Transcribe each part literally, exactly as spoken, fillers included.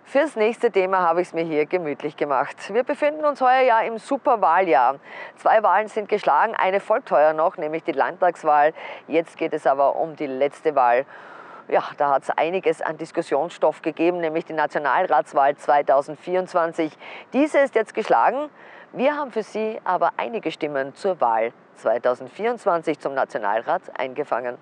Fürs nächste Thema habe ich es mir hier gemütlich gemacht. Wir befinden uns heuer ja im Superwahljahr. Zwei Wahlen sind geschlagen, eine folgt heuer noch, nämlich die Landtagswahl. Jetzt geht es aber um die letzte Wahl. Ja, da hat es einiges an Diskussionsstoff gegeben, nämlich die Nationalratswahl zweitausendvierundzwanzig. Diese ist jetzt geschlagen. Wir haben für Sie aber einige Stimmen zur Wahl zweitausendvierundzwanzig zum Nationalrat eingefangen.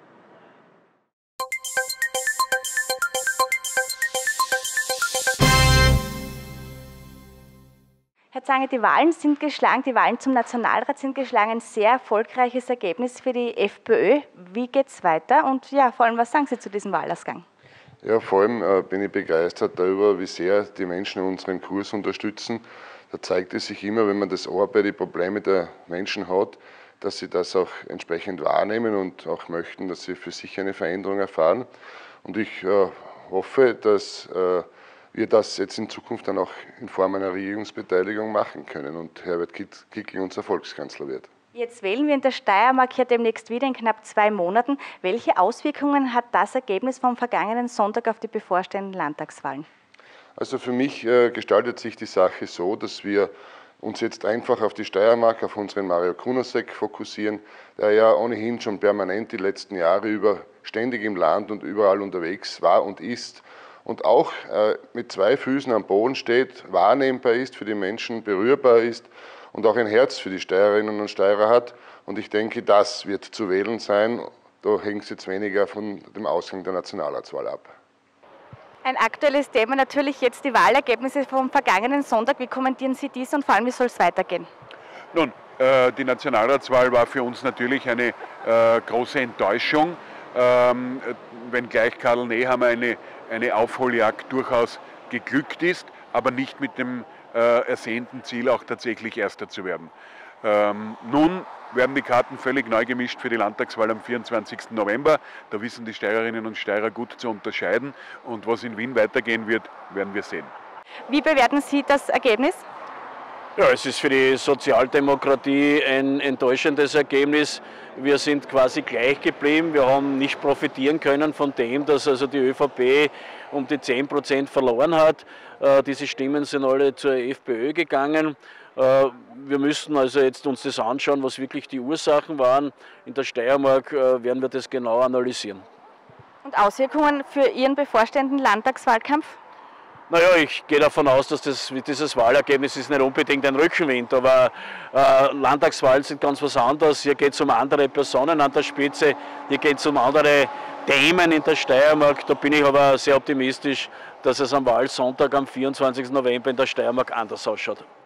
Herr Zanger, die Wahlen sind geschlagen, die Wahlen zum Nationalrat sind geschlagen, ein sehr erfolgreiches Ergebnis für die FPÖ. Wie geht es weiter und ja, vor allem, was sagen Sie zu diesem Wahlausgang? Ja, vor allem äh, bin ich begeistert darüber, wie sehr die Menschen unseren Kurs unterstützen. Da zeigt es sich immer, wenn man das Ohr bei den Problemen der Menschen hat, dass sie das auch entsprechend wahrnehmen und auch möchten, dass sie für sich eine Veränderung erfahren. Und ich äh, hoffe, dass äh, wir das jetzt in Zukunft dann auch in Form einer Regierungsbeteiligung machen können und Herbert Kickl unser Volkskanzler wird. Jetzt wählen wir in der Steiermark ja demnächst wieder in knapp zwei Monaten. Welche Auswirkungen hat das Ergebnis vom vergangenen Sonntag auf die bevorstehenden Landtagswahlen? Also für mich äh, gestaltet sich die Sache so, dass wir uns jetzt einfach auf die Steiermark, auf unseren Mario Kunasek fokussieren, der ja ohnehin schon permanent die letzten Jahre über ständig im Land und überall unterwegs war und ist und auch äh, mit zwei Füßen am Boden steht, wahrnehmbar ist, für die Menschen berührbar ist und auch ein Herz für die Steirerinnen und Steirer hat. Und ich denke, das wird zu wählen sein. Da hängt es jetzt weniger von dem Ausgang der Nationalratswahl ab. Ein aktuelles Thema natürlich jetzt die Wahlergebnisse vom vergangenen Sonntag. Wie kommentieren Sie dies und vor allem, wie soll es weitergehen? Nun, äh, die Nationalratswahl war für uns natürlich eine äh, große Enttäuschung, ähm, wenngleich Karl Nehammer eine, eine Aufholjagd durchaus geglückt ist, aber nicht mit dem äh, ersehnten Ziel, auch tatsächlich Erster zu werden. Ähm, nun werden die Karten völlig neu gemischt für die Landtagswahl am vierundzwanzigsten November. Da wissen die Steirerinnen und Steirer gut zu unterscheiden. Und was in Wien weitergehen wird, werden wir sehen. Wie bewerten Sie das Ergebnis? Ja, es ist für die Sozialdemokratie ein enttäuschendes Ergebnis. Wir sind quasi gleich geblieben. Wir haben nicht profitieren können von dem, dass also die ÖVP um die zehn Prozent verloren hat. Äh, diese Stimmen sind alle zur FPÖ gegangen. Äh, wir müssen also jetzt uns das anschauen, was wirklich die Ursachen waren. In der Steiermark äh, werden wir das genau analysieren. Und Auswirkungen für Ihren bevorstehenden Landtagswahlkampf? Naja, ich gehe davon aus, dass das, dieses Wahlergebnis ist nicht unbedingt ein Rückenwind, aber äh, Landtagswahlen sind ganz was anderes. Hier geht es um andere Personen an der Spitze, hier geht es um andere Themen in der Steiermark. Da bin ich aber sehr optimistisch, dass es am Wahlsonntag am vierundzwanzigsten November in der Steiermark anders ausschaut.